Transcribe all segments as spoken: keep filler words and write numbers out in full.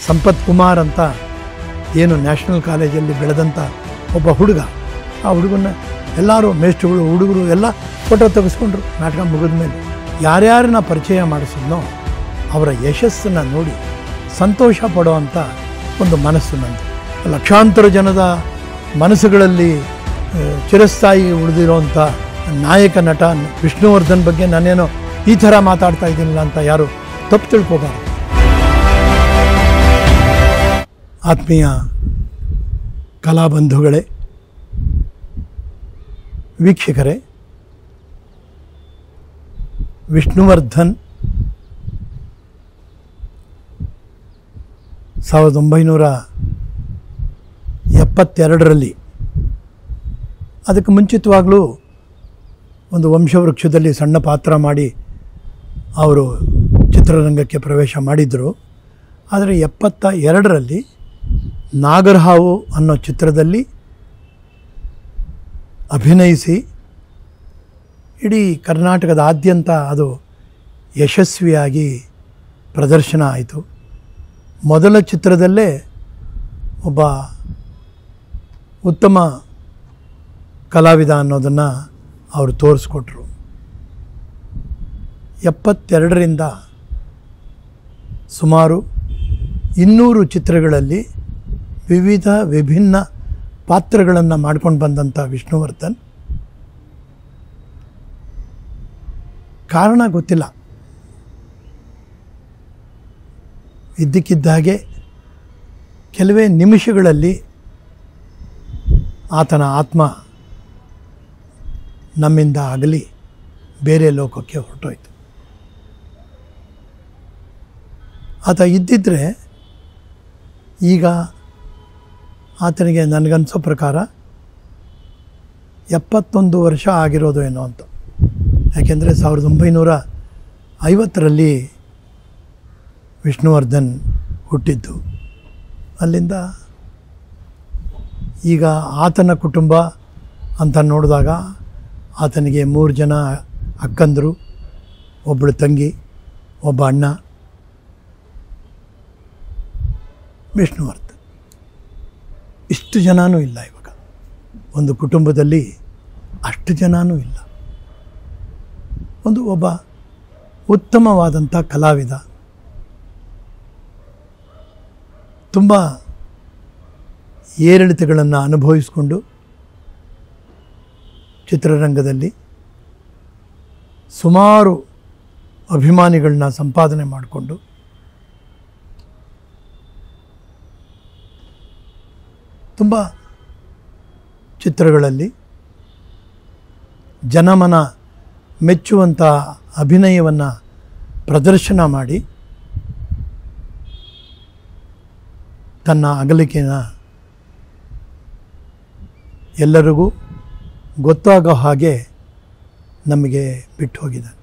ಸಂಪತ್ ಕುಮಾರ್ ಅಂತ ಏನು ನ್ಯಾಷನಲ್ ಕಾಲೇಜಲ್ಲಿ ಬೆಳೆದಂಥ ಒಬ್ಬ ಹುಡುಗ, ಆ ಹುಡುಗನ ಎಲ್ಲರೂ ಮೇಷ್ಟ್ರುಗಳು ಹುಡುಗರು ಎಲ್ಲ ಫೋಟೋ ತೆಗೆಸ್ಕೊಂಡ್ರು. ನಾಟಕ ಮುಗಿದ ಮೇಲೆ ಯಾರ್ಯಾರನ್ನ ಪರಿಚಯ ಮಾಡಿಸಿದ್ನೋ ಅವರ ಯಶಸ್ಸನ್ನು ನೋಡಿ ಸಂತೋಷ ಪಡುವಂಥ ಒಂದು ಮನಸ್ಸು ನಂದು. ಲಕ್ಷಾಂತರ ಜನದ ಮನಸ್ಸುಗಳಲ್ಲಿ ಚಿರಸ್ಥಾಯಿ ಉಳಿದಿರೋಂಥ ನಾಯಕ ನಟ ವಿಷ್ಣುವರ್ಧನ್ ಬಗ್ಗೆ ನಾನೇನೋ ಈ ಥರ ಮಾತಾಡ್ತಾ ಇದ್ದೀನಿಲ್ಲ ಅಂತ ಯಾರು ತಪ್ಪು ತಿಳ್ಕೊಬಾರ್ದು. ಆತ್ಮೀಯ ಕಲಾಬಂಧುಗಳೇ, ವೀಕ್ಷಕರೇ, ವಿಷ್ಣುವರ್ಧನ್ ಸಾವಿರದ ಒಂಬೈನೂರ ಎಪ್ಪತ್ತೆರಡರಲ್ಲಿ, ಅದಕ್ಕೆ ಮುಂಚಿತವಾಗಲೂ ಒಂದು ವಂಶವೃಕ್ಷದಲ್ಲಿ ಸಣ್ಣ ಪಾತ್ರ ಮಾಡಿ ಅವರು ಚಿತ್ರರಂಗಕ್ಕೆ ಪ್ರವೇಶ ಮಾಡಿದರು. ಆದರೆ ಎಪ್ಪತ್ತ ಎರಡರಲ್ಲಿ ನಾಗರಹಾವು ಅನ್ನೋ ಚಿತ್ರದಲ್ಲಿ ಅಭಿನಯಿಸಿ ಇಡೀ ಕರ್ನಾಟಕದಾದ್ಯಂತ ಅದು ಯಶಸ್ವಿಯಾಗಿ ಪ್ರದರ್ಶನ ಆಯಿತು. ಮೊದಲ ಚಿತ್ರದಲ್ಲೇ ಒಬ್ಬ ಉತ್ತಮ ಕಲಾವಿದ ಅನ್ನೋದನ್ನು ಅವರು ತೋರಿಸ್ಕೊಟ್ರು. ಎಪ್ಪತ್ತೆರಡರಿಂದ ಸುಮಾರು ಇನ್ನೂರು ಚಿತ್ರಗಳಲ್ಲಿ ವಿವಿಧ ವಿಭಿನ್ನ ಪಾತ್ರಗಳನ್ನು ಮಾಡ್ಕೊಂಡು ಬಂದಂಥ ವಿಷ್ಣುವರ್ಧನ್, ಕಾರಣ ಗೊತ್ತಿಲ್ಲ, ಇದ್ದಕ್ಕಿದ್ದಾಗೆ ಕೆಲವೇ ನಿಮಿಷಗಳಲ್ಲಿ ಆತನ ಆತ್ಮ ನಮ್ಮಿಂದ ಅಗಲಿ ಬೇರೆ ಲೋಕಕ್ಕೆ ಹೊರಟೋಯ್ತು. ಆತ ಇದ್ದಿದ್ದರೆ ಈಗ ಆತನಿಗೆ ನನಗನ್ಸೋ ಪ್ರಕಾರ ಎಪ್ಪತ್ತೊಂದು ವರ್ಷ ಆಗಿರೋದು ಏನೋ ಅಂತ. ಯಾಕೆಂದರೆ ಸಾವಿರದ ಒಂಬೈನೂರ ಐವತ್ತರಲ್ಲಿ ವಿಷ್ಣುವರ್ಧನ್ ಹುಟ್ಟಿದ್ದು. ಅಲ್ಲಿಂದ ಈಗ ಆತನ ಕುಟುಂಬ ಅಂತ ನೋಡಿದಾಗ ಆತನಿಗೆ ಮೂರು ಜನ ಅಕ್ಕಂದರು, ಒಬ್ಬಳು ತಂಗಿ, ಒಬ್ಬ ಅಣ್ಣ. ವಿಷ್ಣುವರ್ಧನ್ ಇಷ್ಟು ಜನನೂ ಇಲ್ಲ. ಇವಾಗ ಒಂದು ಕುಟುಂಬದಲ್ಲಿ ಅಷ್ಟು ಜನನೂ ಇಲ್ಲ. ಒಂದು ಒಬ್ಬ ಉತ್ತಮವಾದಂಥ ಕಲಾವಿದ, ತುಂಬ ಏರಿಳಿತಗಳನ್ನು ಅನುಭವಿಸಿಕೊಂಡು ಚಿತ್ರರಂಗದಲ್ಲಿ ಸುಮಾರು ಅಭಿಮಾನಿಗಳನ್ನ ಸಂಪಾದನೆ ಮಾಡಿಕೊಂಡು ತುಂಬ ಚಿತ್ರಗಳಲ್ಲಿ ಜನಮನ ಮೆಚ್ಚುವಂಥ ಅಭಿನಯವನ್ನು ಪ್ರದರ್ಶನ ಮಾಡಿ ತನ್ನ ಅಗಲಿಕೆನ ಎಲ್ಲರಿಗೂ ಗೊತ್ತಾಗೋ ಹಾಗೆ ನಮಗೆ ಬಿಟ್ಟು ಹೋಗಿದ್ದಾನೆ.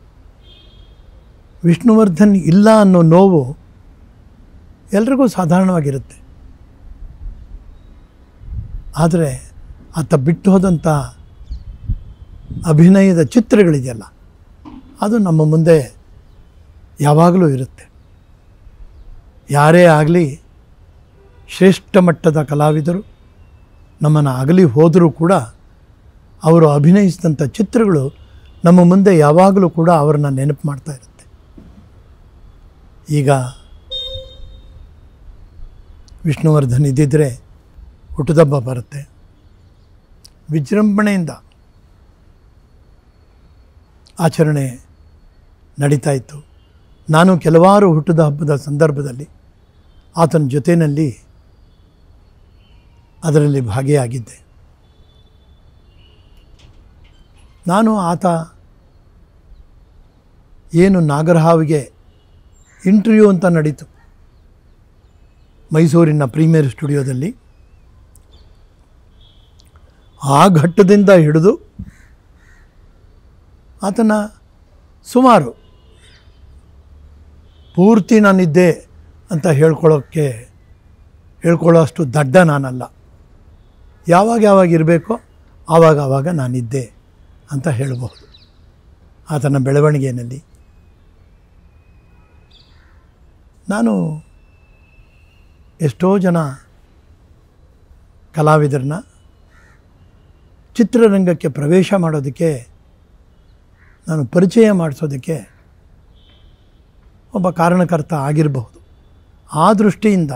ವಿಷ್ಣುವರ್ಧನ್ ಇಲ್ಲ ಅನ್ನೋ ನೋವು ಎಲ್ರಿಗೂ ಸಾಧಾರಣವಾಗಿರುತ್ತೆ. ಆದರೆ ಆತ ಬಿಟ್ಟು ಹೋದಂಥ ಅಭಿನಯದ ಚಿತ್ರಗಳಿದೆಯಲ್ಲ, ಅದು ನಮ್ಮ ಮುಂದೆ ಯಾವಾಗಲೂ ಇರುತ್ತೆ. ಯಾರೇ ಆಗಲಿ ಶ್ರೇಷ್ಠ ಮಟ್ಟದ ಕಲಾವಿದರು ನಮ್ಮನ್ನು ಅಗಲಿ ಹೋದರೂ ಕೂಡ ಅವರು ಅಭಿನಯಿಸಿದಂಥ ಚಿತ್ರಗಳು ನಮ್ಮ ಮುಂದೆ ಯಾವಾಗಲೂ ಕೂಡ ಅವರನ್ನು ನೆನಪು ಮಾಡ್ತಾ ಇರುತ್ತೆ. ಈಗ ವಿಷ್ಣುವರ್ಧನ್ ಇದ್ದಿದ್ದರೆ ಹುಟ್ಟುಹಬ್ಬ ಬರುತ್ತೆ, ವಿಜೃಂಭಣೆಯಿಂದ ಆಚರಣೆ ನಡೀತಾ ಇತ್ತು. ನಾನು ಕೆಲವಾರು ಹುಟ್ಟುದ ಹಬ್ಬದ ಸಂದರ್ಭದಲ್ಲಿ ಆತನ ಜೊತೆಯಲ್ಲಿ ಅದರಲ್ಲಿ ಭಾಗಿಯಾಗಿದ್ದೆ. ನಾನು ಆತ ಏನು ನಾಗರಹಾವಿಗೆ ಇಂಟರ್ವ್ಯೂ ಅಂತ ನಡೀತು ಮೈಸೂರಿನ ಪ್ರೀಮಿಯರ್ ಸ್ಟುಡಿಯೋದಲ್ಲಿ, ಆ ಘಟ್ಟದಿಂದ ಹಿಡಿದು ಆತನ ಸುಮಾರು ಪೂರ್ತಿ ನಾನಿದ್ದೆ ಅಂತ ಹೇಳ್ಕೊಳ್ಳೋಕ್ಕೆ ಹೇಳ್ಕೊಳ್ಳೋ ಅಷ್ಟು ದಡ್ಡ ನಾನಲ್ಲ. ಯಾವಾಗ ಯಾವಾಗ ಇರಬೇಕೋ ಆವಾಗ ಆವಾಗ ನಾನಿದ್ದೆ ಅಂತ ಹೇಳಬಹುದು. ಆತನ ಬೆಳವಣಿಗೆಯಲ್ಲಿ ನಾನು ಎಷ್ಟೋ ಜನ ಕಲಾವಿದರನ್ನ ಚಿತ್ರರಂಗಕ್ಕೆ ಪ್ರವೇಶ ಮಾಡೋದಕ್ಕೆ, ನಾನು ಪರಿಚಯ ಮಾಡಿಸೋದಕ್ಕೆ ಒಬ್ಬ ಕಾರಣಕರ್ತ ಆಗಿರಬಹುದು. ಆ ದೃಷ್ಟಿಯಿಂದ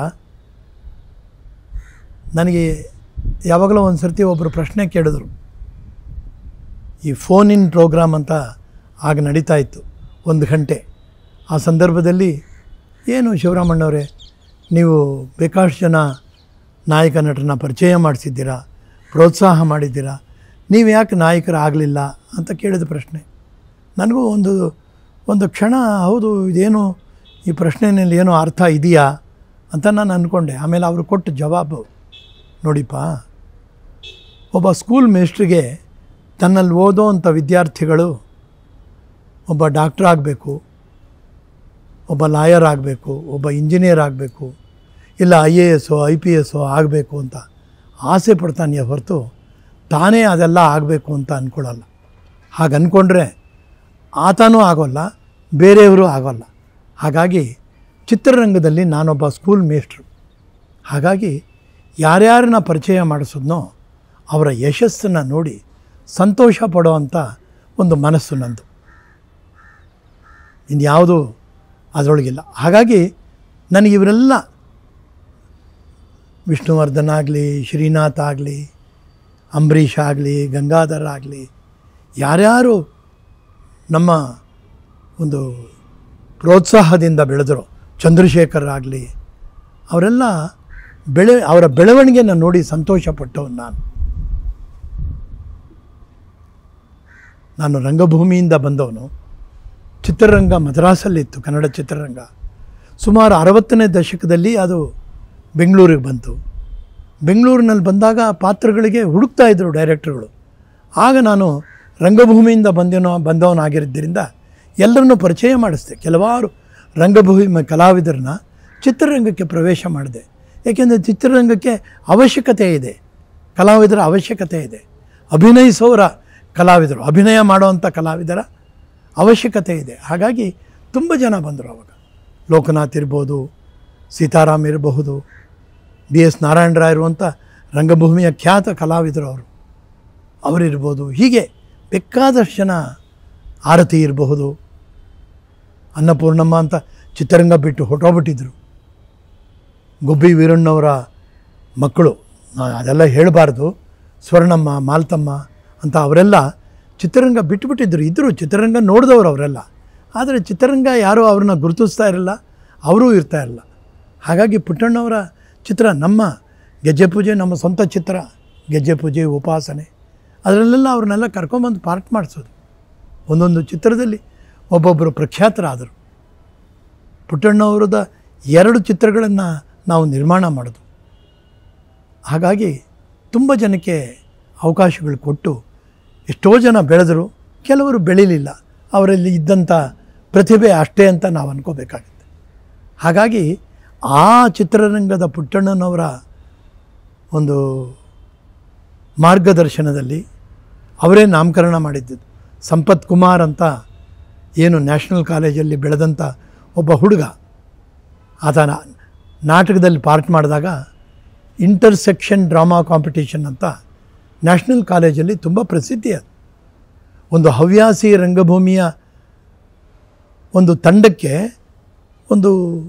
ನನಗೆ ಯಾವಾಗಲೂ ಒಂದು ಸರ್ತಿ ಒಬ್ಬರು ಪ್ರಶ್ನೆ ಕೇಳಿದ್ರು. ಈ ಫೋನ್ ಇನ್ ಪ್ರೋಗ್ರಾಮ್ ಅಂತ ಆಗ ನಡೀತಾ ಇತ್ತು, ಒಂದು ಗಂಟೆ. ಆ ಸಂದರ್ಭದಲ್ಲಿ ಏನು ಶಿವರಾಮಣ್ಣವರೇ, ನೀವು ಬೇಕಾಷ್ಟು ಜನ ನಾಯಕ ನಟರನ್ನ ಪರಿಚಯ ಮಾಡಿಸಿದ್ದೀರಾ, ಪ್ರೋತ್ಸಾಹ ಮಾಡಿದ್ದೀರಾ, ನೀವು ಯಾಕೆ ನಾಯಕರಾಗಲಿಲ್ಲ ಅಂತ ಕೇಳಿದ ಪ್ರಶ್ನೆ. ನನಗೂ ಒಂದು ಒಂದು ಕ್ಷಣ ಹೌದು ಇದೇನು ಈ ಪ್ರಶ್ನೆಯಲ್ಲಿ ಏನೋ ಅರ್ಥ ಇದೆಯಾ ಅಂತ ನಾನು ಅಂದ್ಕೊಂಡೆ. ಆಮೇಲೆ ಅವರು ಕೊಟ್ಟ ಜವಾಬು ನೋಡಿಪ್ಪ, ಒಬ್ಬ ಸ್ಕೂಲ್ ಮೇಸ್ಟ್ರಿಗೆ ತನ್ನಲ್ಲಿ ಓದೋ ಅಂಥ ವಿದ್ಯಾರ್ಥಿಗಳು ಒಬ್ಬ ಡಾಕ್ಟ್ರ್ ಆಗಬೇಕು, ಒಬ್ಬ ಲಾಯರ್ ಆಗಬೇಕು, ಒಬ್ಬ ಇಂಜಿನಿಯರ್ ಆಗಬೇಕು, ಇಲ್ಲ ಐ ಎ ಎಸ್ಸೋ ಐ ಪಿ ಎಸ್ಸೋ ಆಗಬೇಕು ಅಂತ ಆಸೆ ಪಡ್ತಾನೆ ಹೊರತು ತಾನೇ ಅದೆಲ್ಲ ಆಗಬೇಕು ಅಂತ ಅಂದ್ಕೊಳ್ಳಲ್ಲ. ಹಾಗೆ ಅಂದ್ಕೊಂಡ್ರೆ ಆತನೂ ಆಗೋಲ್ಲ, ಬೇರೆಯವರು ಆಗೋಲ್ಲ. ಹಾಗಾಗಿ ಚಿತ್ರರಂಗದಲ್ಲಿ ನಾನೊಬ್ಬ ಸ್ಕೂಲ್ ಮೇಸ್ಟ್ರು. ಹಾಗಾಗಿ ಯಾರ್ಯಾರನ್ನ ಪರಿಚಯ ಮಾಡಿಸಿದ್ನೋ ಅವರ ಯಶಸ್ಸನ್ನು ನೋಡಿ ಸಂತೋಷ ಪಡೋವಂಥ ಒಂದು ಮನಸ್ಸು ನಂದು, ಇನ್ಯಾವುದು ಅದರೊಳಗಿಲ್ಲ. ಹಾಗಾಗಿ ನನಗಿವರೆಲ್ಲ ವಿಷ್ಣುವರ್ಧನ್ ಆಗಲಿ, ಶ್ರೀನಾಥ್ ಆಗಲಿ, ಅಂಬರೀಷ್ ಆಗಲಿ, ಗಂಗಾಧರ್ ಆಗಲಿ, ಯಾರ್ಯಾರು ನಮ್ಮ ಒಂದು ಪ್ರೋತ್ಸಾಹದಿಂದ ಬೆಳೆದರು, ಚಂದ್ರಶೇಖರ್ ಆಗಲಿ, ಅವರೆಲ್ಲ ಬೆಳೆ ಅವರ ಬೆಳವಣಿಗೆಯನ್ನು ನೋಡಿ ಸಂತೋಷಪಟ್ಟವನು ನಾನು. ನಾನು ರಂಗಭೂಮಿಯಿಂದ ಬಂದವನು. ಚಿತ್ರರಂಗ ಮದ್ರಾಸಲ್ಲಿತ್ತು, ಕನ್ನಡ ಚಿತ್ರರಂಗ. ಸುಮಾರು ಅರವತ್ತನೇ ದಶಕದಲ್ಲಿ ಅದು ಬೆಂಗಳೂರಿಗೆ ಬಂತು. ಬೆಂಗಳೂರಿನಲ್ಲಿ ಬಂದಾಗ ಪಾತ್ರಗಳಿಗೆ ಹುಡುಕ್ತಾ ಇದ್ದರು ಡೈರೆಕ್ಟರ್ಗಳು. ಆಗ ನಾನು ರಂಗಭೂಮಿಯಿಂದ ಬಂದೇನೋ ಬಂದವನಾಗಿದ್ದರಿಂದ ಎಲ್ಲರನ್ನೂ ಪರಿಚಯ ಮಾಡಿಸ್ದೆ. ಕೆಲವಾರು ರಂಗಭೂಮಿ ಕಲಾವಿದರನ್ನ ಚಿತ್ರರಂಗಕ್ಕೆ ಪ್ರವೇಶ ಮಾಡಿದೆ. ಏಕೆಂದರೆ ಚಿತ್ರರಂಗಕ್ಕೆ ಅವಶ್ಯಕತೆ ಇದೆ, ಕಲಾವಿದರ ಅವಶ್ಯಕತೆ ಇದೆ. ಅಭಿನಯಿಸೋರ ಕಲಾವಿದರು, ಅಭಿನಯ ಮಾಡೋವಂಥ ಕಲಾವಿದರ ಅವಶ್ಯಕತೆ ಇದೆ. ಹಾಗಾಗಿ ತುಂಬ ಜನ ಬಂದರು ಆವಾಗ. ಲೋಕನಾಥ್ ಇರ್ಬೋದು, ಸೀತಾರಾಮ್ ಇರಬಹುದು, ಬಿ ಎಸ್ ನಾರಾಯಣ ರಾಯರು ಅಂತ ರಂಗಭೂಮಿಯ ಖ್ಯಾತ ಕಲಾವಿದರು ಅವರು ಅವರಿರ್ಬೋದು. ಹೀಗೆ ಬೇಕಾದಷ್ಟು ಜನ, ಆರತಿ ಇರಬಹುದು, ಅನ್ನಪೂರ್ಣಮ್ಮ ಅಂತ ಚಿತ್ರರಂಗ ಬಿಟ್ಟು ಹೊಟ್ಟೋಗ್ಬಿಟ್ಟಿದ್ರು. ಗುಬ್ಬಿ ವೀರಣ್ಣವರ ಮಕ್ಕಳು, ಅದೆಲ್ಲ ಹೇಳಬಾರ್ದು, ಸ್ವರ್ಣಮ್ಮ, ಮಾಲ್ತಮ್ಮ ಅಂತ ಅವರೆಲ್ಲ ಚಿತ್ರರಂಗ ಬಿಟ್ಟುಬಿಟ್ಟಿದ್ರು. ಇದ್ದರು ಚಿತ್ರರಂಗ ನೋಡಿದವರು ಅವರೆಲ್ಲ. ಆದರೆ ಚಿತ್ರರಂಗ ಯಾರೂ ಅವ್ರನ್ನ ಗುರುತಿಸ್ತಾ ಇರಲಿಲ್ಲ, ಅವರೂ ಇರ್ತಾ ಇರಲಿಲ್ಲ. ಹಾಗಾಗಿ ಪುಟ್ಟಣ್ಣವರ ಚಿತ್ರ, ನಮ್ಮ ಗೆಜ್ಜೆ ಪೂಜೆ ನಮ್ಮ ಸ್ವಂತ ಚಿತ್ರ, ಗೆಜ್ಜೆ ಪೂಜೆ, ಉಪಾಸನೆ, ಅದರಲ್ಲೆಲ್ಲ ಅವ್ರನ್ನೆಲ್ಲ ಕರ್ಕೊಂಬಂದು ಪಾರ್ಟ್ ಮಾಡಿಸೋದು. ಒಂದೊಂದು ಚಿತ್ರದಲ್ಲಿ ಒಬ್ಬೊಬ್ಬರು ಪ್ರಖ್ಯಾತರಾದರು. ಪುಟ್ಟಣ್ಣವ್ರದ ಎರಡು ಚಿತ್ರಗಳನ್ನು ನಾವು ನಿರ್ಮಾಣ ಮಾಡೋದು. ಹಾಗಾಗಿ ತುಂಬ ಜನಕ್ಕೆ ಅವಕಾಶಗಳು ಕೊಟ್ಟು ಎಷ್ಟೋ ಜನ ಬೆಳೆದರು, ಕೆಲವರು ಬೆಳೀಲಿಲ್ಲ. ಅವರಲ್ಲಿ ಇದ್ದಂಥ ಪ್ರತಿಭೆ ಅಷ್ಟೇ ಅಂತ ನಾವು ಅಂದ್ಕೋಬೇಕಾಗುತ್ತೆ. ಹಾಗಾಗಿ ಆ ಚಿತ್ರರಂಗದ ಪುಟ್ಟಣ್ಣನವರ ಒಂದು ಮಾರ್ಗದರ್ಶನದಲ್ಲಿ ಅವರೇ ನಾಮಕರಣ ಮಾಡಿದ್ದು. ಸಂಪತ್ ಕುಮಾರ್ ಅಂತ ಏನು ನ್ಯಾಷನಲ್ ಕಾಲೇಜಲ್ಲಿ ಬೆಳೆದಂಥ ಒಬ್ಬ ಹುಡುಗ, ಆತ ನಾಟಕದಲ್ಲಿ ಪಾರ್ಟ್ ಮಾಡಿದಾಗ ಇಂಟರ್ಸೆಕ್ಷನ್ ಡ್ರಾಮಾ ಕಾಂಪಿಟೇಷನ್ ಅಂತ ನ್ಯಾಷನಲ್ ಕಾಲೇಜಲ್ಲಿ ತುಂಬ ಪ್ರಸಿದ್ಧಿ. ಅದು ಒಂದು ಹವ್ಯಾಸಿ ರಂಗಭೂಮಿಯ ಒಂದು ತಂಡಕ್ಕೆ ಒಂದು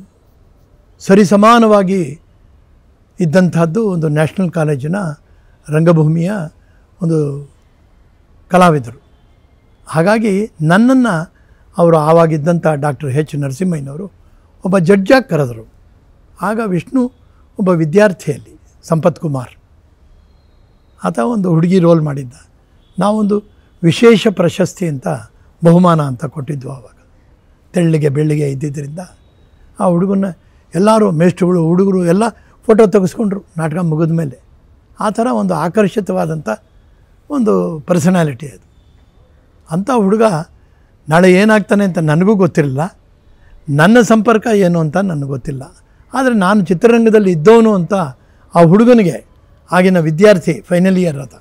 ಸರಿಸಮಾನವಾಗಿ ಇದ್ದಂಥದ್ದು ಒಂದು ನ್ಯಾಷನಲ್ ಕಾಲೇಜಿನ ರಂಗಭೂಮಿಯ ಒಂದು ಕಲಾವಿದರು. ಹಾಗಾಗಿ ನನ್ನನ್ನು ಅವರು ಆವಾಗಿದ್ದಂಥ ಡಾಕ್ಟರ್ ಎಚ್ ನರಸಿಂಹಯ್ಯನವರು ಒಬ್ಬ ಜಡ್ಜಾಗಿ ಕರೆದರು. ಆಗ ವಿಷ್ಣು ಒಬ್ಬ ವಿದ್ಯಾರ್ಥಿಯಲ್ಲಿ, ಸಂಪತ್ ಕುಮಾರ್ ಆತ ಒಂದು ಹುಡುಗಿ ರೋಲ್ ಮಾಡಿದ್ದ. ನಾವೊಂದು ವಿಶೇಷ ಪ್ರಶಸ್ತಿ ಅಂತ ಬಹುಮಾನ ಅಂತ ಕೊಟ್ಟಿದ್ವು ಆವಾಗ. ತೆಳ್ಳಿಗೆ ಬೆಳ್ಳಿಗೆ ಇದ್ದಿದ್ದರಿಂದ ಆ ಹುಡುಗನ ಎಲ್ಲರೂ ಮೇಷ್ಟ್ರುಗಳು, ಹುಡುಗರು ಎಲ್ಲ ಫೋಟೋ ತೆಗೆಸ್ಕೊಂಡ್ರು ನಾಟಕ ಮುಗಿದ ಮೇಲೆ. ಆ ಥರ ಒಂದು ಆಕರ್ಷಿತವಾದಂಥ ಒಂದು ಪರ್ಸನಾಲಿಟಿ ಅದು. ಅಂಥ ಹುಡುಗ ನಾಳೆ ಏನಾಗ್ತಾನೆ ಅಂತ ನನಗೂ ಗೊತ್ತಿರಲಿಲ್ಲ, ನನ್ನ ಸಂಪರ್ಕ ಏನು ಅಂತ ನನಗೆ ಗೊತ್ತಿಲ್ಲ. ಆದರೆ ನಾನು ಚಿತ್ರರಂಗದಲ್ಲಿ ಇದ್ದವನು ಅಂತ ಆ ಹುಡುಗನಿಗೆ, ಆಗಿನ ವಿದ್ಯಾರ್ಥಿ ಫೈನಲ್ ಇಯರ್ ಅದ,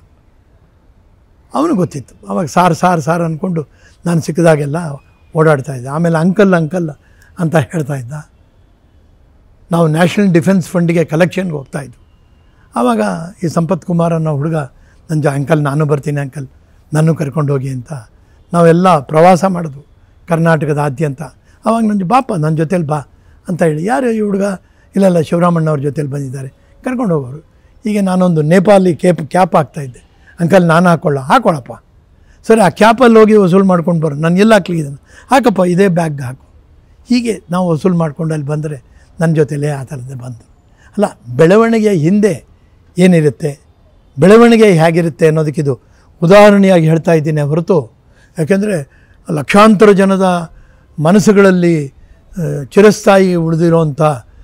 ಅವನು ಗೊತ್ತಿತ್ತು. ಆವಾಗ ಸಾರ್ ಸಾರ್ ಸಾರ್ ಅಂದ್ಕೊಂಡು ನಾನು ಸಿಕ್ಕಿದಾಗೆಲ್ಲ ಓಡಾಡ್ತಾಯಿದ್ದೆ. ಆಮೇಲೆ ಅಂಕಲ್ ಅಂಕಲ್ ಅಂತ ಹೇಳ್ತಾಯಿದ್ದ. ನಾವು ನ್ಯಾಷನಲ್ ಡಿಫೆನ್ಸ್ ಫಂಡಿಗೆ ಕಲೆಕ್ಷನ್ಗೆ ಹೋಗ್ತಾಯಿದ್ವು. ಆವಾಗ ಈ ಸಂಪತ್ ಕುಮಾರ್ ಅನ್ನೋ ಹುಡುಗ ನನ್ನ ಜೊ ಅಂಕಲ್ ನಾನು ಬರ್ತೀನಿ ಅಂಕಲ್ ನಾನು ಕರ್ಕೊಂಡು ಹೋಗಿ ಅಂತ ನಾವೆಲ್ಲ ಪ್ರವಾಸ ಮಾಡಿದ್ವು ಕರ್ನಾಟಕದಾದ್ಯಂತ. ಆವಾಗ ನನ್ನ ಬಾಪ ನನ್ನ ಜೊತೇಲಿ ಬಾ ಅಂತ ಹೇಳಿ, ಯಾರು ಈ ಹುಡುಗ, ಇಲ್ಲೆಲ್ಲ ಶಿವರಾಮಣ್ಣವ್ರ ಜೊತೇಲಿ ಬಂದಿದ್ದಾರೆ ಕರ್ಕೊಂಡು ಹೋಗೋರು. ಹೀಗೆ ನಾನೊಂದು ನೇಪಾಲಿ ಕೇಪ್ ಕ್ಯಾಪ್ ಹಾಕ್ತಾಯಿದ್ದೆ. ಅಂಕಲ್ ನಾನು ಹಾಕ್ಕೊಳ್ಳ ಹಾಕ್ಕೊಳ್ಳಪ್ಪ, ಸರಿ ಆ ಕ್ಯಾಪಲ್ಲಿ ಹೋಗಿ ವಸೂಲು ಮಾಡ್ಕೊಂಡು ಬರೋ, ನಾನು ಎಲ್ಲ ಹಾಕ್ಲಿದ್ದೀನಿ, ಹಾಕಪ್ಪ ಇದೇ ಬ್ಯಾಗ್ಗೆ ಹಾಕು. ಹೀಗೆ ನಾವು ವಸೂಲು ಮಾಡ್ಕೊಂಡು ಅಲ್ಲಿ ಬಂದರೆ ನನ್ನ ಜೊತೆಲೇ ಆ ಥರದ್ದೇ ಬಂದು. ಅಲ್ಲ, ಬೆಳವಣಿಗೆಯ ಹಿಂದೆ ಏನಿರುತ್ತೆ, ಬೆಳವಣಿಗೆ ಹೇಗಿರುತ್ತೆ ಅನ್ನೋದಕ್ಕಿದು ಉದಾಹರಣೆಯಾಗಿ ಹೇಳ್ತಾ ಇದ್ದೀನಿ ಹೊರತು, ಯಾಕೆಂದರೆ ಲಕ್ಷಾಂತರ ಜನದ ಮನಸ್ಸುಗಳಲ್ಲಿ ಚಿರಸ್ಥಾಯಿ ಉಳಿದಿರೋಂಥ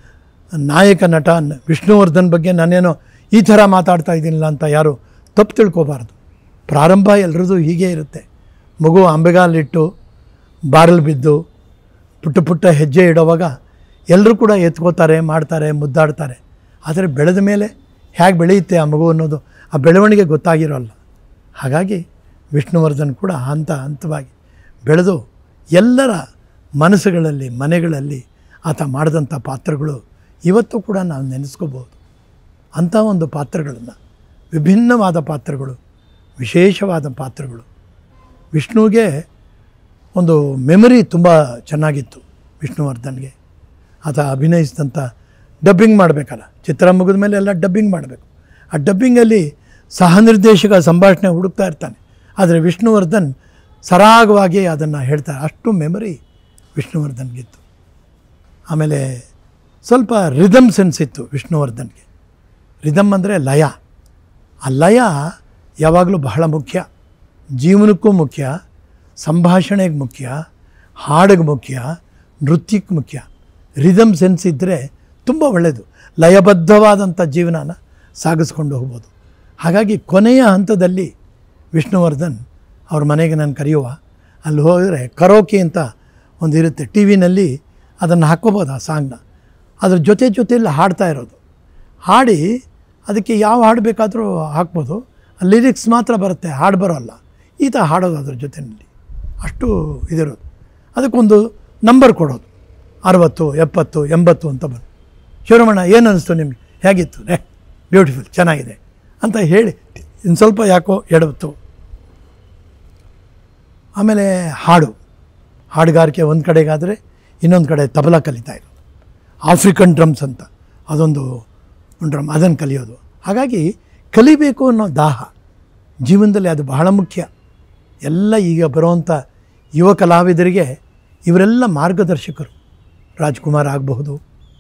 ನಾಯಕ ನಟ ವಿಷ್ಣುವರ್ಧನ್ ಬಗ್ಗೆ ನಾನೇನೋ ಈ ಥರ ಮಾತಾಡ್ತಾ ಇದ್ದೀನಿಲ್ಲ ಅಂತ ಯಾರು ತಪ್ಪು ತಿಳ್ಕೊಬಾರ್ದು. ಪ್ರಾರಂಭ ಎಲ್ಲರದು ಹೀಗೆ ಇರುತ್ತೆ. ಮಗು ಅಂಬೆಗಾಲಿಟ್ಟು ಬಾರಲು ಬಿದ್ದು ಪುಟ್ಟ ಪುಟ್ಟ ಹೆಜ್ಜೆ ಇಡೋವಾಗ ಎಲ್ಲರೂ ಕೂಡ ಎತ್ಕೋತಾರೆ, ಮಾಡ್ತಾರೆ, ಮುದ್ದಾಡ್ತಾರೆ. ಆದರೆ ಬೆಳೆದ ಮೇಲೆ ಹೇಗೆ ಬೆಳೆಯುತ್ತೆ ಆ ಮಗು ಅನ್ನೋದು ಆ ಬೆಳವಣಿಗೆ ಗೊತ್ತಾಗಿರೋಲ್ಲ. ಹಾಗಾಗಿ ವಿಷ್ಣುವರ್ಧನ್ ಕೂಡ ಹಂತ ಹಂತವಾಗಿ ಬೆಳೆದು ಎಲ್ಲರ ಮನಸ್ಸುಗಳಲ್ಲಿ ಮನೆಗಳಲ್ಲಿ ಆತ ಮಾಡಿದಂಥ ಪಾತ್ರಗಳು ಇವತ್ತು ಕೂಡ ನಾವು ನೆನೆಸ್ಕೋಬೋದು. ಅಂಥ ಒಂದು ಪಾತ್ರಗಳನ್ನು, ವಿಭಿನ್ನವಾದ ಪಾತ್ರಗಳು, ವಿಶೇಷವಾದ ಪಾತ್ರಗಳು. ವಿಷ್ಣುವಿಗೆ ಒಂದು ಮೆಮೊರಿ ತುಂಬ ಚೆನ್ನಾಗಿತ್ತು ವಿಷ್ಣುವರ್ಧನ್ಗೆ. ಆತ ಅಭಿನಯಿಸಿದಂಥ ಡಬ್ಬಿಂಗ್ ಮಾಡಬೇಕಲ್ಲ, ಚಿತ್ರ ಮುಗಿದ ಮೇಲೆ ಎಲ್ಲ ಡಬ್ಬಿಂಗ್ ಮಾಡಬೇಕು. ಆ ಡಬ್ಬಿಂಗಲ್ಲಿ ಸಹ ನಿರ್ದೇಶಕ ಸಂಭಾಷಣೆ ಹುಡುಕ್ತಾ ಇರ್ತಾನೆ, ಆದರೆ ವಿಷ್ಣುವರ್ಧನ್ ಸರಾಗವಾಗಿ ಅದನ್ನು ಹೇಳ್ತಾರೆ. ಅಷ್ಟು ಮೆಮೊರಿ ವಿಷ್ಣುವರ್ಧನ್ಗಿತ್ತು. ಆಮೇಲೆ ಸ್ವಲ್ಪ ರಿದಮ್ ಸೆನ್ಸ್ ಇತ್ತು ವಿಷ್ಣುವರ್ಧನ್ಗೆ. ರಿದಮ್ ಅಂದರೆ ಲಯ. ಆ ಲಯ ಯಾವಾಗಲೂ ಬಹಳ ಮುಖ್ಯ, ಜೀವನಕ್ಕೂ ಮುಖ್ಯ, ಸಂಭಾಷಣೆಗೆ ಮುಖ್ಯ, ಹಾಡಿಗೆ ಮುಖ್ಯ, ನೃತ್ಯಕ್ಕೆ ಮುಖ್ಯ. ರಿದಮ್ ಸೆನ್ಸ್ ಇದ್ದರೆ ತುಂಬ ಒಳ್ಳೆಯದು, ಲಯಬದ್ಧವಾದಂಥ ಜೀವನನ ಸಾಗಿಸ್ಕೊಂಡು ಹೋಗ್ಬೋದು. ಹಾಗಾಗಿ ಕೊನೆಯ ಹಂತದಲ್ಲಿ ವಿಷ್ಣುವರ್ಧನ್ ಅವ್ರ ಮನೆಗೆ ನಾನು ಕರೆಯುವ, ಅಲ್ಲಿ ಹೋದರೆ ಕರೋಕೆ ಅಂತ ಒಂದು ಇರುತ್ತೆ ಟಿ ವಿನಲ್ಲಿ, ಅದನ್ನು ಹಾಕ್ಕೋಬೋದು ಆ ಸಾಂಗ್ನ. ಅದ್ರ ಜೊತೆ ಜೊತೆಯಲ್ಲಿ ಹಾಡ್ತಾ ಇರೋದು, ಹಾಡಿ ಅದಕ್ಕೆ ಯಾವ ಹಾಡು ಬೇಕಾದರೂ ಹಾಕ್ಬೋದು, ಲಿರಿಕ್ಸ್ ಮಾತ್ರ ಬರುತ್ತೆ, ಹಾಡು ಬರೋಲ್ಲ. ಈತ ಹಾಡೋದು ಅದ್ರ ಜೊತೆಯಲ್ಲಿ, ಅಷ್ಟು ಇದಿರೋದು. ಅದಕ್ಕೊಂದು ನಂಬರ್ ಕೊಡೋದು, ಅರವತ್ತು ಎಪ್ಪತ್ತು ಎಂಬತ್ತು ಅಂತ ಬಂದು, ಶಿವರಮಣ ಏನು ಅನ್ನಿಸ್ತು ನಿಮಗೆ, ಹೇಗಿತ್ತು, ರೇ ಬ್ಯೂಟಿಫುಲ್ ಚೆನ್ನಾಗಿದೆ ಅಂತ ಹೇಳಿ ಇನ್ನು ಸ್ವಲ್ಪ ಯಾಕೋ ಎಡವತ್ತು. ಆಮೇಲೆ ಹಾಡು, ಹಾಡುಗಾರಿಕೆ ಒಂದು ಕಡೆಗಾದರೆ ಇನ್ನೊಂದು ಕಡೆ ತಬಲಾ ಕಲಿತಾ ಇರೋದು, ಆಫ್ರಿಕನ್ ಡ್ರಮ್ಸ್ ಅಂತ ಅದೊಂದು ಡ್ರಮ್, ಅದನ್ನು ಕಲಿಯೋದು. ಹಾಗಾಗಿ ಕಲಿಬೇಕು ಅನ್ನೋ ದಾಹ ಜೀವನದಲ್ಲಿ ಅದು ಬಹಳ ಮುಖ್ಯ. ಎಲ್ಲ ಈಗ ಬರುವಂಥ ಯುವ ಕಲಾವಿದರಿಗೆ ಇವರೆಲ್ಲ ಮಾರ್ಗದರ್ಶಕರು. ರಾಜ್ಕುಮಾರ್ ಆಗಬಹುದು,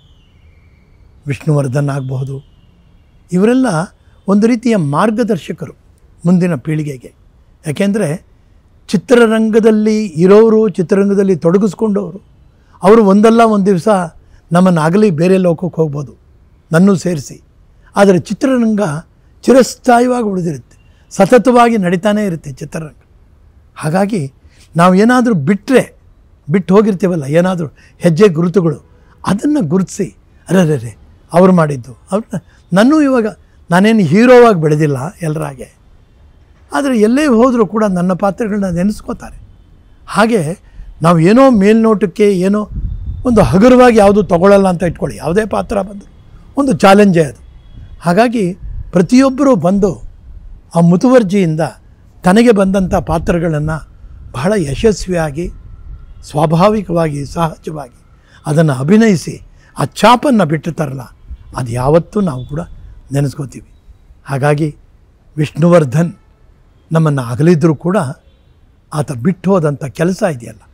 ವಿಷ್ಣುವರ್ಧನ್ ಆಗಬಹುದು, ಇವರೆಲ್ಲ ಒಂದು ರೀತಿಯ ಮಾರ್ಗದರ್ಶಕರು ಮುಂದಿನ ಪೀಳಿಗೆಗೆ. ಯಾಕೆಂದರೆ ಚಿತ್ರರಂಗದಲ್ಲಿ ಇರೋರು, ಚಿತ್ರರಂಗದಲ್ಲಿ ತೊಡಗಿಸ್ಕೊಂಡವರು, ಅವರು ಒಂದಲ್ಲ ಒಂದು ದಿವಸ ನಮ್ಮನ್ನಾಗಲಿ ಬೇರೆ ಲೋಕಕ್ಕೆ ಹೋಗ್ಬೋದು, ನನ್ನೂ ಸೇರಿಸಿ. ಆದರೆ ಚಿತ್ರರಂಗ ಚಿರಸ್ಥಾಯಿವಾಗಿ ಉಳಿದಿರುತ್ತೆ, ಸತತವಾಗಿ ನಡೀತಾನೇ ಇರುತ್ತೆ ಚಿತ್ರರಂಗ. ಹಾಗಾಗಿ ನಾವು ಏನಾದರೂ ಬಿಟ್ಟರೆ, ಬಿಟ್ಟು ಹೋಗಿರ್ತೀವಲ್ಲ ಏನಾದರೂ ಹೆಜ್ಜೆ ಗುರುತುಗಳು, ಅದನ್ನು ಗುರುತಿಸಿ, ಅರೆ ಅವ್ರು ಮಾಡಿದ್ದು ಅವ್ರನ್ನ. ನನ್ನೂ ಇವಾಗ ನಾನೇನು ಹೀರೋವಾಗಿ ಬೆಳೆದಿಲ್ಲ ಎಲ್ಲರಾಗೆ, ಆದರೆ ಎಲ್ಲೇ ಹೋದರೂ ಕೂಡ ನನ್ನ ಪಾತ್ರಗಳನ್ನ ನೆನೆಸ್ಕೋತಾರೆ. ಹಾಗೆ ನಾವು ಏನೋ ಮೇಲ್ನೋಟಕ್ಕೆ ಏನೋ ಒಂದು ಹಗುರವಾಗಿ ಯಾವುದು ತಗೊಳ್ಳಲ್ಲ ಅಂತ ಇಟ್ಕೊಳ್ಳಿ, ಯಾವುದೇ ಪಾತ್ರ ಬಂದು ಒಂದು ಚಾಲೆಂಜೇ ಅದು. ಹಾಗಾಗಿ ಪ್ರತಿಯೊಬ್ಬರೂ ಬಂದು ಆ ಮುತುವರ್ಜಿಯಿಂದ ತನಗೆ ಬಂದಂಥ ಪಾತ್ರಗಳನ್ನು ಬಹಳ ಯಶಸ್ವಿಯಾಗಿ, ಸ್ವಾಭಾವಿಕವಾಗಿ, ಸಹಜವಾಗಿ ಅದನ್ನು ಅಭಿನಯಿಸಿ ಆ ಛಾಪನ್ನು ಬಿಟ್ಟಿರ್ತಾರಲ್ಲ, ಅದು ಯಾವತ್ತೂ ನಾವು ಕೂಡ ನೆನೆಸ್ಕೋತೀವಿ. ಹಾಗಾಗಿ ವಿಷ್ಣುವರ್ಧನ್ ನಮ್ಮನ್ನು ಅಗಲಿದ್ದರೂ ಕೂಡ ಆತ ಬಿಟ್ಟು ಹೋದಂಥ ಕೆಲಸ ಇದೆಯಲ್ಲ,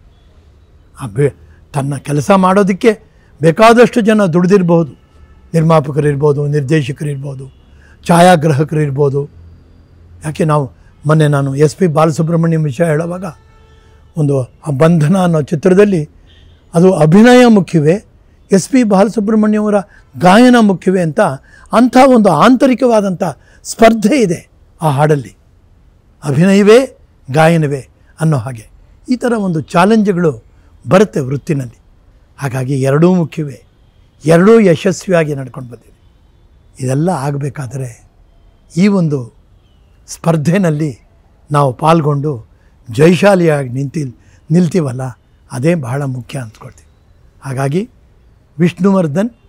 ಆ ಬೆ ತನ್ನ ಕೆಲಸ ಮಾಡೋದಕ್ಕೆ ಬೇಕಾದಷ್ಟು ಜನ ದುಡಿದಿರ್ಬೋದು, ನಿರ್ಮಾಪಕರಿರ್ಬೋದು, ನಿರ್ದೇಶಕರಿರ್ಬೋದು, ಛಾಯಾಗ್ರಾಹಕರಿರ್ಬೋದು. ಯಾಕೆ ನಾವು ಮೊನ್ನೆ ನಾನು ಎಸ್ ಪಿ ಬಾಲಸುಬ್ರಹ್ಮಣ್ಯಂ ವಿಷಯ ಹೇಳುವಾಗ, ಒಂದು ಆ ಬಂಧನ ಅನ್ನೋ ಚಿತ್ರದಲ್ಲಿ ಅದು ಅಭಿನಯ ಮುಖ್ಯವೇ, ಎಸ್ ಪಿ ಬಾಲಸುಬ್ರಹ್ಮಣ್ಯವರ ಗಾಯನ ಮುಖ್ಯವೇ ಅಂತ ಅಂಥ ಒಂದು ಆಂತರಿಕವಾದಂಥ ಸ್ಪರ್ಧೆ ಇದೆ ಆ ಹಾಡಲ್ಲಿ. ಅಭಿನಯವೇ ಗಾಯನವೇ ಅನ್ನೋ ಹಾಗೆ ಈ ಥರ ಒಂದು ಚಾಲೆಂಜ್ಗಳು ಬರುತ್ತೆ ವೃತ್ತಿನಲ್ಲಿ. ಹಾಗಾಗಿ ಎರಡೂ ಮುಖ್ಯವೇ, ಎರಡೂ ಯಶಸ್ವಿಯಾಗಿ ನಡ್ಕೊಂಡು ಬಂದಿದೆ. ಇದೆಲ್ಲ ಆಗಬೇಕಾದರೆ ಈ ಒಂದು ಸ್ಪರ್ಧೆಯಲ್ಲಿ ನಾವು ಪಾಲ್ಗೊಂಡು ಜಯಶಾಲಿಯಾಗಿ ನಿಂತಿ ನಿಲ್ತೀವಲ್ಲ, ಅದೇ ಬಹಳ ಮುಖ್ಯ ಅಂದ್ಕೊಳ್ತೀವಿ. ಹಾಗಾಗಿ ವಿಷ್ಣುವರ್ಧನ್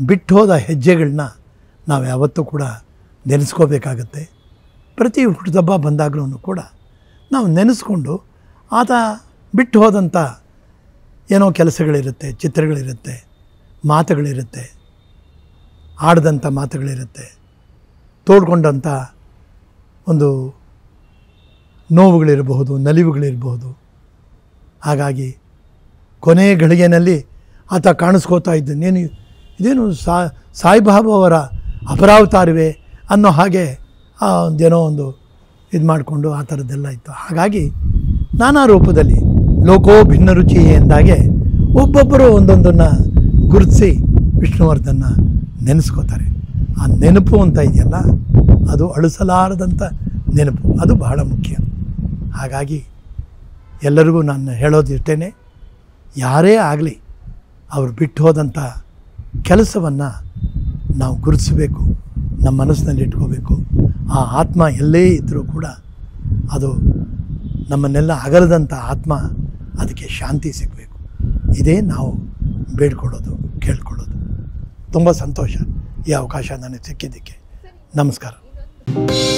ಬಿಟ್ಟು ಹೋದ ಹೆಜ್ಜೆಗಳನ್ನ ನಾವು ಯಾವತ್ತೂ ಕೂಡ ನೆನೆಸ್ಕೋಬೇಕಾಗತ್ತೆ. ಪ್ರತಿ ಹುಟ್ಟುಹಬ್ಬ ಬಂದಾಗಲೂ ಕೂಡ ನಾವು ನೆನೆಸ್ಕೊಂಡು ಆತ ಬಿಟ್ಟು ಹೋದಂಥ ಏನೋ ಕೆಲಸಗಳಿರುತ್ತೆ, ಚಿತ್ರಗಳಿರುತ್ತೆ, ಮಾತುಗಳಿರುತ್ತೆ, ಆಡಿದಂಥ ಮಾತುಗಳಿರುತ್ತೆ, ತೋಡ್ಕೊಂಡಂಥ ಒಂದು ನೋವುಗಳಿರಬಹುದು, ನಲಿವುಗಳಿರಬಹುದು. ಹಾಗಾಗಿ ಕೊನೆ ಗಳಿಗೆಯಲ್ಲಿ ಆತ ಕಾಣಿಸ್ಕೋತಾ ಇದ್ದನೇನು ಇದೇನು ಸಾ ಸಾಯಿಬಾಬಾ ಅವರ ಅಪರಾವತಾರವೇ ಅನ್ನೋ ಹಾಗೆ ಒಂದೇನೋ ಒಂದು ಇದು ಮಾಡಿಕೊಂಡು ಆ ಥರದ್ದೆಲ್ಲ ಇತ್ತು. ಹಾಗಾಗಿ ನಾನಾ ರೂಪದಲ್ಲಿ ಲೋಕೋ ಭಿನ್ನ ರುಚಿ ಎಂದಾಗೆ ಒಬ್ಬೊಬ್ಬರು ಒಂದೊಂದನ್ನು ಗುರುತಿಸಿ ವಿಷ್ಣುವರ್ಧನ್ನ ನೆನೆಸ್ಕೋತಾರೆ. ಆ ನೆನಪು ಅಂತ ಇದೆಯಲ್ಲ, ಅದು ಅಳಿಸಲಾರದಂಥ ನೆನಪು, ಅದು ಬಹಳ ಮುಖ್ಯ. ಹಾಗಾಗಿ ಎಲ್ಲರಿಗೂ ನಾನು ಹೇಳೋದು ಇಷ್ಟೇ, ಯಾರೇ ಆಗಲಿ ಅವರು ಬಿಟ್ಟು ಹೋದಂಥ ಕೆಲಸವನ್ನು ನಾವು ಗುರುತಿಸಬೇಕು, ನಮ್ಮ ಮನಸ್ಸಿನಲ್ಲಿ ಇಟ್ಕೋಬೇಕು. ಆ ಆತ್ಮ ಎಲ್ಲೇ ಇದ್ದರೂ ಕೂಡ ಅದು ನಮ್ಮನ್ನೆಲ್ಲ ಅಗಲದಂಥ ಆತ್ಮ, ಅದಕ್ಕೆ ಶಾಂತಿ ಸಿಗಬೇಕು. ಇದೇ ನಾವು ಬೇಡ್ಕೊಳ್ಳೋದು, ಕೇಳ್ಕೊಳ್ಳೋದು. ತುಂಬ ಸಂತೋಷ ಈ ಅವಕಾಶ ನನಗೆ ಸಿಕ್ಕಿದ್ದಕ್ಕೆ. ನಮಸ್ಕಾರ.